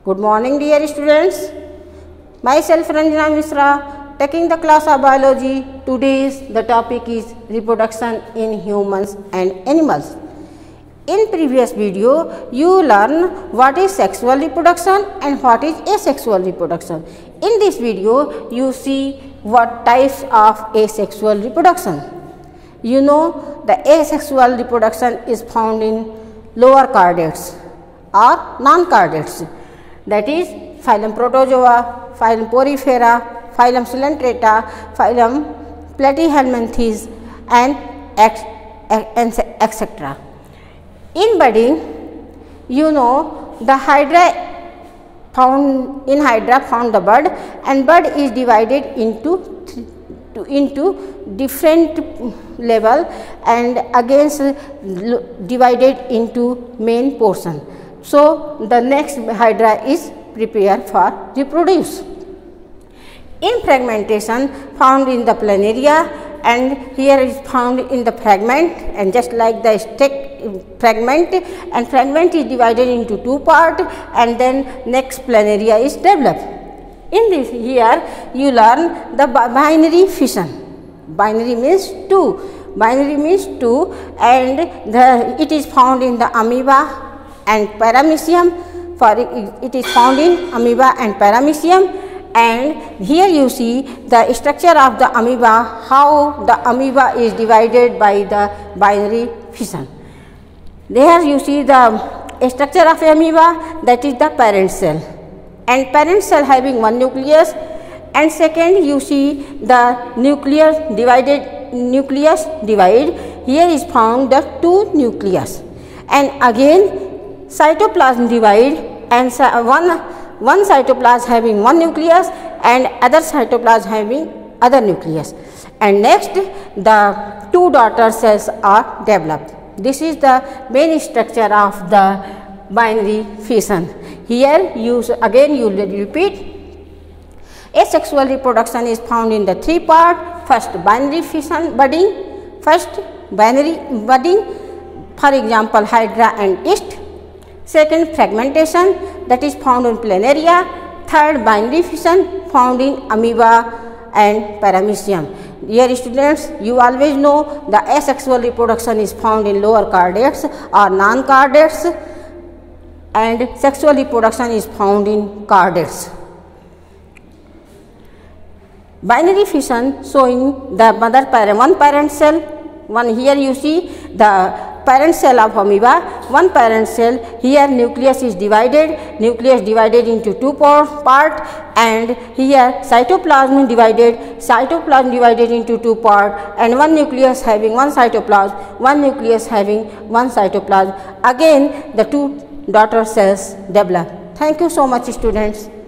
Good morning, dear students. Myself Ranjana Misra, taking the class of biology. Today's the topic is reproduction in humans and animals. In previous video, you learn what is sexual reproduction and what is asexual reproduction. In this video, you see what types of asexual reproduction. You know the asexual reproduction is found in lower chordates or non-chordates, that is phylum Protozoa, phylum Porifera, phylum Coelenterata, phylum Platyhelminthes and etc. In budding, you know the Hydra found the bud, and bud is divided into different level and against divided into main portion. So the next hydra is prepared for reproduce. In fragmentation found in the planaria, and here is found in the fragment, and just like the fragment is divided into two parts, and then next planaria is developed. In this here you learn the binary fission. Binary means two. Binary means two, and it is found in the amoeba and paramecium. It is found in amoeba and paramecium. And here you see the structure of the amoeba, how the amoeba is divided by the binary fission. There you see the structure of amoeba, that is the parent cell, and parent cell having one nucleus, and second you see the nucleus divide. Here is found the two nucleus, and again cytoplasm divide, and one cytoplasm having one nucleus and other cytoplasm having other nucleus, and next the two daughter cells are developed. This is the main structure of the binary fission. Here you repeat. Asexual reproduction is found in the three parts. First, binary fission budding. For example, hydra and yeast. Second, fragmentation, that is found in planaria. Third, binary fission found in amoeba and paramecium. Dear students, you always know the asexual reproduction is found in lower chordates or non-chordates, and sexual reproduction is found in chordates. Binary fission showing the one parent cell. Here you see the parent cell of amoeba, one parent cell. Here nucleus is divided into two parts, and here cytoplasm divided into two parts, and one nucleus having one cytoplasm, one nucleus having one cytoplasm. Again the two daughter cells develop. Thank you so much, students.